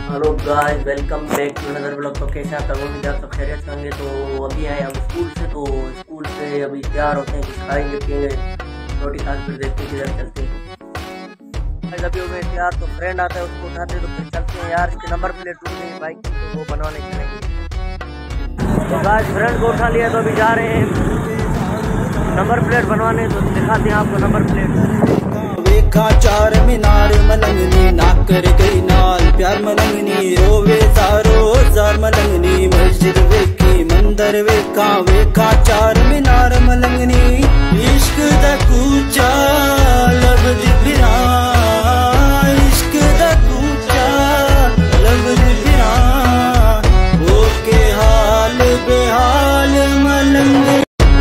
Hello guys, welcome back to another blog. तो कैसे आप लोग भी आप सब खैरियत से होंगे। तो अभी आए हम स्कूल से, तो स्कूल से अभी तैयार होते हैं, कुछ खाएंगे पिएंगे, रोटी खा फिर देखते हैं किधर चलते हैं। अभी हो गए तैयार, तो फ्रेंड आता है उसको उठाते तो फिर चलते हैं। यार इसकी नंबर प्लेट टूट गई बाइक की, तो वो बनवाने चलेंगे। तो गाइस फ्रेंड को उठा लिया, तो अभी जा रहे हैं नंबर प्लेट बनवाने। तो दिखाते हैं आपको नंबर प्लेट। वेखा चार मीनार मलंगनी नाकर गई नाल प्यार मलंगनी रोवे सारो जार मलंगनी मस्जिद वेखी मंदिर वेखा वेखा चार मीनार मलंगनी इश्क दा कूचा लबद फिरा इश्क दा कूचा लबद फिरा वो के हाल बेहाल मलंगनी।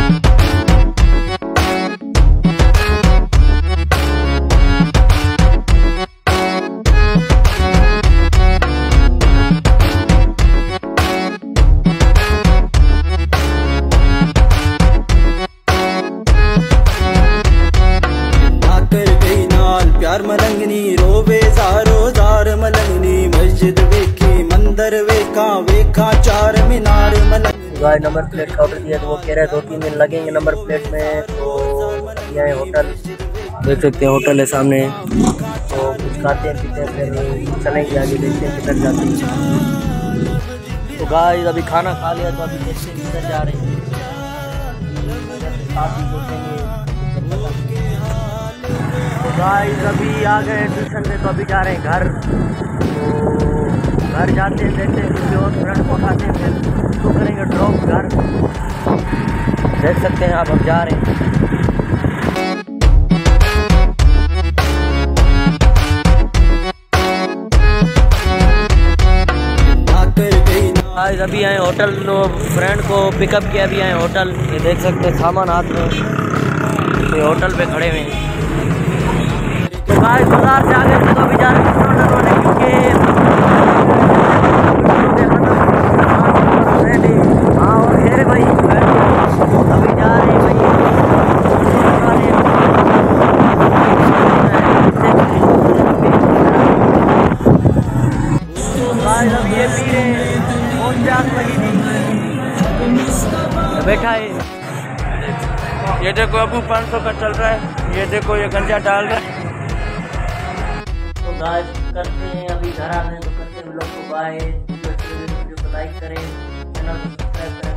प्यार मलंगनी रोवे जारो जार मलंगनी मस्जिद वेखी मंदिर वेखा वेखा चार मीनार मलंगनी। गाय नंबर प्लेट का ऑर्डर दिया, तो वो कह रहे हैं 2-3 दिन लगेंगे नंबर प्लेट में। तो ये है होटल, देख सकते हैं होटल है सामने। तो कुछ खाते हैं पीते हैं, फिर चलेंगे आगे, देखते हैं किधर जाते हैं। तो गाय अभी खाना खा लिया, तो अभी देखते हैं किधर जा रहे हैं। तो गाइस अभी आ गए ट्यूशन से, तो अभी जा रहे हैं घर। तो घर जाते हैं, देखते हैं किसी और फ्रेंड को उठाते हैं, फिर उसको करेंगे ड्रॉप घर। देख सकते हैं आप, अब जा रहे हैं। गाइस अभी आए होटल, तो फ्रेंड को पिकअप किया, अभी आए होटल। ये देख सकते हैं सामान हाथ में, तो होटल पे खड़े हुए हैं। तो गाइस बाजार से आ गए, तो अभी जा रहे हैं हाँ और घेरे भाई, अभी जा रहे हैं भाई। तो गाइस अब ये पी रहे बैठा है। ये देखो अबू 500 का चल रहा है, ये देखो ये गंजा डाल रहा है। तो गाइस करते हैं, अभी घर आ गए तो करते हैं व्लॉग को बाय। वीडियो को लाइक करें, चैनल को सब्सक्राइब करें।